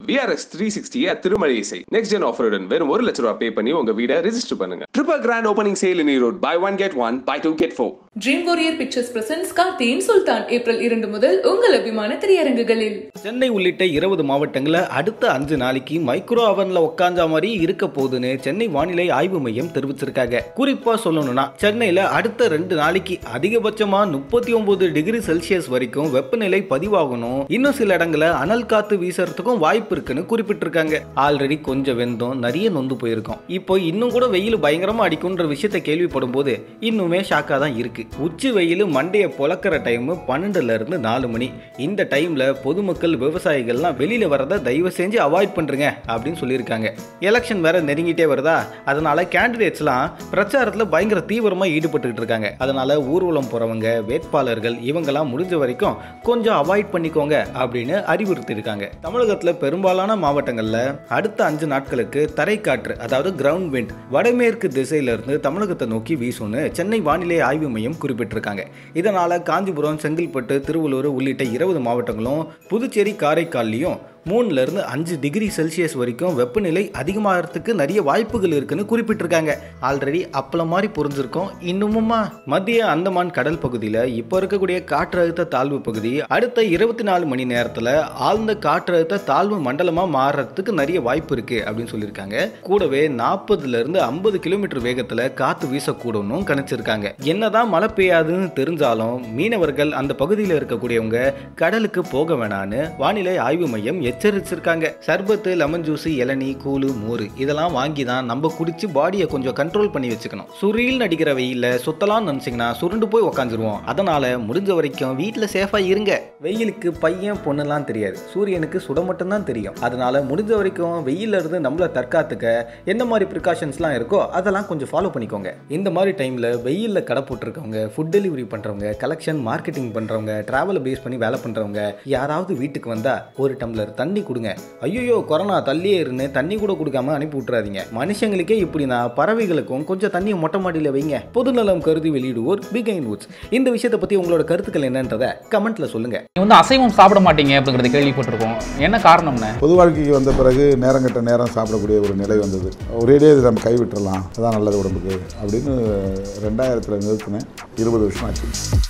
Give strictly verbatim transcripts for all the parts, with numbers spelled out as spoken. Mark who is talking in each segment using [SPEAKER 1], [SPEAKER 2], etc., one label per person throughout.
[SPEAKER 1] V R X three sixty Thirumalai இசை next gen offer உடன் வெறும் ஒரு லட்சம் ரூபாய் பே பண்ணி உங்க வீட ரெஜிஸ்டர் பண்ணுங்க. Triple grand opening sale in Erode. Buy one get one, buy two get four.
[SPEAKER 2] Dream Warrior Pictures presents கார்த்தியின் சுல்தான் ஏப்ரல் இரண்டு முதல் உங்கள் அபிமான திரையரங்குகளில்.
[SPEAKER 3] சென்னை உள்ளிட்ட இருபது மாவட்டங்களில் அடுத்த அஞ்சு நாளைக்கு மைக்ரோ அவன்ல உட்கார்ந்த மாதிரி இருக்க போகுதுன்னு சென்னை வானிலை ஆய்வு மையம் தெரிவிச்சிருக்காங்க. குறிப்பா சொல்லணும்னா சென்னையில அடுத்த ரெண்டு நாளைக்கு அதிகபட்சமா முப்பத்தி ஒன்பது டிகிரி செல்சியஸ் வரைக்கும் வெப்பநிலை பதிவாகணும். இன்னும் சில இடங்கள்ல அனல் காத்து வீசறதுக்கும் வாய்ப்பு இருக்குன்னு குறிப்பிட்டிருக்காங்க. ஆல்ரெடி கொஞ்சம் வெந்தோம் நிறைய நொந்து போயிருக்கோம். இப்போ இன்னும் கூட வெயில் பயங்கரமா அடிக்கும்ன்ற விஷயத்தை கேள்விப்படும் போது இன்னுமே ஷாக்கா தான் இருக்கு. உச்சி வெயில் மண்டைய பொளக்கிற டைம் பன்னெண்டுல இருந்து நாலு மணி. இந்த டைம்ல பொதுமக்கள் விவசாயிகள்லாம் வெளியில வரதை தயவு செஞ்சு அவாய்ட் பண்றீங்க அப்படின்னு சொல்லியிருக்காங்க. எலெக்ஷன் வேற நெருங்கிட்டே வருதா, அதனால கேண்டிடேட்ஸ்லாம் பிரச்சாரத்துல பயங்கர தீவிரமா ஈடுபட்டு இருக்காங்க. அதனால ஊர்வலம் போறவங்க வேட்பாளர்கள் இவங்கெல்லாம் முடிஞ்ச வரைக்கும் கொஞ்சம் அவாய்ட் பண்ணிக்கோங்க அப்படின்னு அறிவுறுத்தி இருக்காங்க. தமிழகத்துல பெரும்பாலான மாவட்டங்கள்ல அடுத்த அஞ்சு நாட்களுக்கு தரைக்காற்று அதாவது கிரவுண்ட் விண்ட் வடமேற்கு திசையில இருந்து தமிழகத்தை நோக்கி வீசும்னு சென்னை வானிலை ஆய்வு மையம் குறிப்பிட்டிருக்காங்க. இதனால காஞ்சிபுரம், செங்கல்பட்டு, திருவள்ளூர் உள்ளிட்ட இருபது மாவட்டங்களும் புதுச்சேரி, காரைக்கால்லையும் மூணுல இருந்து அஞ்சு டிகிரி செல்சியஸ் வரைக்கும் வெப்பநிலை அதிகமாகிறதுக்கு நிறைய வாய்ப்புகள் இருக்குன்னு குறிப்பிட்டிருக்காங்க. ஆல்ரெடி அப்பளம் மாதிரி புரிஞ்சிருக்கோம். இன்னுமுமா மத்திய அந்தமான் கடல் பகுதியில் இப்போ இருக்கக்கூடிய காற்றழுத்த தாழ்வு பகுதி அடுத்த இருபத்தி நாலு மணி நேரத்தில் ஆழ்ந்த காற்றழுத்த தாழ்வு மண்டலமா மாறுறதுக்கு நிறைய வாய்ப்பு இருக்கு அப்படின்னு சொல்லியிருக்காங்க. கூடவே நாற்பதுல இருந்து ஐம்பது கிலோமீட்டர் வேகத்துல காத்து வீசக்கூடும் கணிச்சிருக்காங்க. என்னதான் மழை பெய்யாதுன்னு தெரிஞ்சாலும் மீனவர்கள் அந்த பகுதியில் இருக்கக்கூடியவங்க கடலுக்கு போக வேணான்னு வானிலை ஆய்வு மையம் எச்சரிச்சிருக்காங்க. சர்பத்து, லெமன் ஜூஸ், இளநீ, கூழு, மோர் இதெல்லாம் வாங்கி தான் நம்ம குடிச்சு பாடியை கொஞ்சம் கண்ட்ரோல் பண்ணி வச்சுக்கணும். சுரியில் நடிக்கிற வெயில சுத்தலாம் நினைச்சிங்கன்னா சுருண்டு போய் உக்காந்துருவோம். அதனால முடிஞ்ச வரைக்கும் வீட்டில் சேஃபா இருங்க. வெயிலுக்கு பையன் பொண்ணுலாம் தெரியாது, சூரியனுக்கு சுட மட்டும் தான் தெரியும். அதனால முடிஞ்ச வரைக்கும் வெயில இருந்து நம்மள தற்காத்துக்க என்ன மாதிரி ப்ரிகாஷன்ஸ்லாம் இருக்கோ அதெல்லாம் கொஞ்சம் ஃபாலோ பண்ணிக்கோங்க. இந்த மாதிரி டைம்ல வெயில்ல கடை போட்டிருக்கவங்க, ஃபுட் டெலிவரி பண்றவங்க, கலெக்ஷன் மார்க்கெட்டிங் பண்றவங்க, டிராவலை பேஸ் பண்ணி வேலை பண்றவங்க யாராவது வீட்டுக்கு வந்தா ஒரு டம்ளர் தண்ணி கொடுங்க. ஐயோ கொரோனா தள்ளியே இருந்து தண்ணி கூட கொடுக்காம அனுப்பி விட்டுறாதீங்க. மனுஷங்களுக்கே இப்படின்னா பறவைகளுக்கும் கொஞ்சம் தண்ணியை மொட்டை மாடியில் வைங்க. பொதுநலம் கருதி வெளியிடுவோர் பிகைன் வுட்ஸ். இந்த விஷயத்தை பத்தி உங்களோட கருத்துக்கள் என்னன்றதை கமெண்ட்ல சொல்லுங்க.
[SPEAKER 4] வந்து அசைவம் சாப்பிட மாட்டீங்க அப்படிங்கறத கேள்விப்பட்டிருக்கோம். என்ன காரணம்னு?
[SPEAKER 5] பொது வாழ்க்கைக்கு வந்த பிறகு நேரம் கட்ட நேரம் சாப்பிடக்கூடிய ஒரு நிலை வந்தது. ஒரேடியே நம்ம கைவிட்டுறலாம், அதான் நல்லது உடம்புக்கு அப்படின்னு ரெண்டாயிரத்துல நிறுத்தினேன். இருபது வருஷம் ஆச்சு.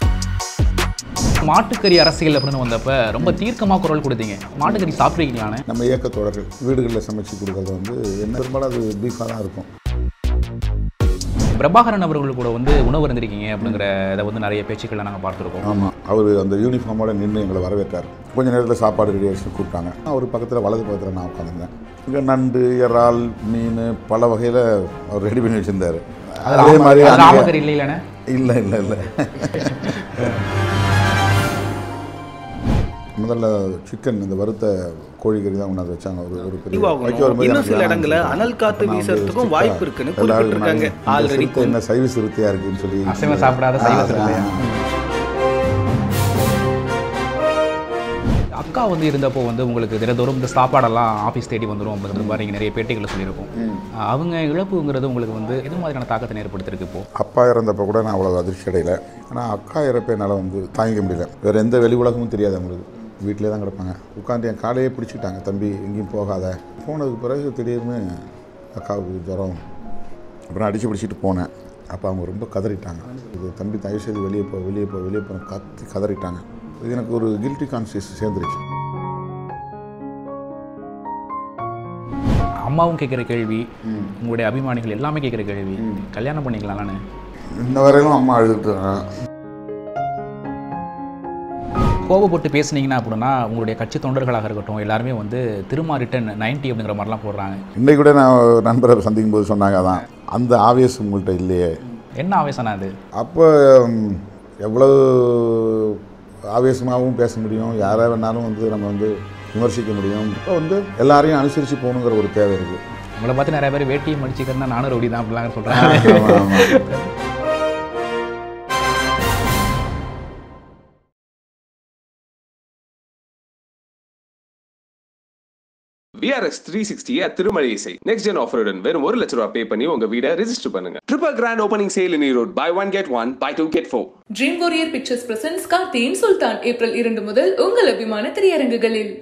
[SPEAKER 4] மாட்டுக்கறி அரசியல் அப்படின்னு வந்தப்ப ரொம்ப தீர்க்கமாக குரல் கொடுத்தீங்க. மாட்டுக்கறி சாப்பிட்றீங்களானே?
[SPEAKER 5] நம்ம இயக்கத்தோடர்கள் வீடுகளில் சமைச்சு கொடுக்கறது வந்து என்ன பெரும்பாலும் அது பீஃபாக தான் இருக்கும்.
[SPEAKER 4] பிரபாகரன் அவர்கள் கூட வந்து உணவு இருந்திருக்கீங்க அப்படிங்கிற இதை வந்து நிறைய பேச்சுக்களை நாங்கள் பார்த்துருக்கோம்.
[SPEAKER 5] ஆமாம், அவர் அந்த யூனிஃபார்மோட நின்று எங்களை வரவேற்றார். கொஞ்சம் நேரத்தில் சாப்பாடு ரெடி ஆகிடுச்சு கூப்பிட்டாங்க. அவர் பக்கத்தில் வலது பக்கத்தில் நான் உட்காந்துருந்தேன். இங்கே நண்டு, இறால், மீன் பல வகையில் அவர் ரெடி பண்ணி வச்சுருந்தார். அதே மாதிரி
[SPEAKER 4] ராமக்கறி இல்லை இல்லைண்ணே?
[SPEAKER 5] இல்லை இல்லை இல்லை முதல்ல சிக்கன் இந்த வறுத்த கோழிக்கறி தான் கொண்டாந்து வச்சாங்க. ஒரு ஒரு பெரிய
[SPEAKER 3] இன்னும் சில இடங்கள்ல அனல் காத்து வீசறதுக்கும் வாய்ப்பு இருக்குன்னு குறிப்பிட்டிருக்காங்க. ஆல்ரெடி
[SPEAKER 5] என்ன சைவ சிறுத்தையா இருக்குன்னு சொல்லி
[SPEAKER 4] அசைவ சாப்பிடாத சைவ சிறுத்தையா. அக்கா வந்து இருந்தப்போ வந்து உங்களுக்கு தினத்தோறும் இந்த சாப்பாடெல்லாம் ஆஃபீஸ் தேடி வந்துடும் அப்படிங்கிற மாதிரி நீங்கள் நிறைய பேட்டிகளை சொல்லியிருக்கோம். அவங்க இழப்புங்கிறது உங்களுக்கு வந்து எது மாதிரியான தாக்கத்தை ஏற்படுத்திருக்கு? இப்போ
[SPEAKER 5] அப்பா இறந்தப்போ கூட நான் அவ்வளோ அதிர்ச்சி அடையலை. ஆனால் அக்கா இறப்பை என்னால் வந்து தாங்கிக்க முடியல. வேறு எந்த வெளி உலகமும் தெரியாது அவங்களுக்கு. வீட்டிலே தான் கிடப்பாங்க. உட்காந்து என் காலையே பிடிச்சிக்கிட்டாங்க, தம்பி எங்கேயும் போகாத. போனதுக்கு பிறகு திடீர்னு அக்காவுக்கு ஜுரம். அப்புறம் அடித்து பிடிச்சிட்டு போனேன். அப்போ அவங்க ரொம்ப கதறிட்டாங்க. இது தம்பி தயவு செய்து வெளியே போ வெளியே போ வெளியே போ கத்தி கதறிட்டாங்க. இது எனக்கு ஒரு கில்ட்டி கான்சியஸ் சேர்ந்துருச்சு.
[SPEAKER 4] அம்மாவும் கேட்குற கேள்வி, உங்களுடைய அபிமானிகள் எல்லாமே கேட்குற கேள்வி, கல்யாணம் பண்ணிக்கலாம்லான்னு
[SPEAKER 5] இன்ன வரையிலும் அம்மா அழுதுட்டாங்க.
[SPEAKER 4] கோபப்பட்டு பேசுனீங்கன்னா அப்படின்னா உங்களுடைய கட்சி தொண்டர்களாக இருக்கட்டும் எல்லாருமே வந்து திருமா ரிட்டன் நைன்டி அப்படிங்கிற மாதிரிலாம் போடுறாங்க.
[SPEAKER 5] இன்றைக்கு கூட நான் நண்பரை சந்திக்கும் போது சொன்னாங்க, அதான் அந்த ஆவேசம் உங்கள்கிட்ட இல்லையே.
[SPEAKER 4] என்ன ஆவேசம்னா அது?
[SPEAKER 5] அப்போ எவ்வளவு ஆவேசமாகவும் பேச முடியும், யாரை வேணாலும் வந்து நம்ம வந்து விமர்சிக்க முடியும். இப்போ வந்து எல்லாரையும் அனுசரித்து போகணுங்கிற ஒரு தேவை இருக்குது.
[SPEAKER 4] உங்களை பார்த்து நிறைய பேர் வேட்டியை மடிச்சுக்கிறேன்னா நானும் ரவுடி தான் அப்படிலாம் சொல்கிறாங்க.
[SPEAKER 1] V R X three sixty Thirumalai இசை next gen offer உடன் வெறும் ஒரு லட்சம் ரூபாய் பே பண்ணி உங்க வீட ரெஜிஸ்டர் பண்ணுங்க. Triple grand opening sale in Erode. Buy one get one, buy two get four.
[SPEAKER 2] Dream Warrior Pictures presents கார்த்தியின் சுல்தான் ஏப்ரல் இரண்டு முதல் உங்கள் அபிமான திரையரங்குகளில்.